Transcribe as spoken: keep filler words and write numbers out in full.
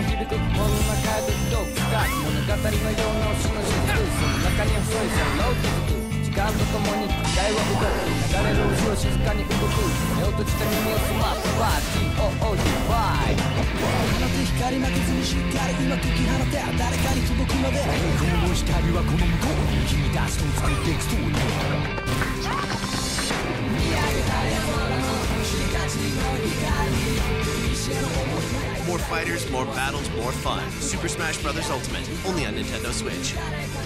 響くこの中でどうか物語のような星の雫その中に細い線路を築く時間とともに時代は動く流れる後ろ静かに動く目を閉じた耳を澄ませば ティーオーオーディーワイ 放て光負けずにしっかりうまく切り放て誰かに届くまでこの光はこの向こうに君たちと作っていくストーリー見上げたれ空の星たちの光 More fighters, more battles, more fun. Super Smash Bros. Ultimate, only on Nintendo Switch.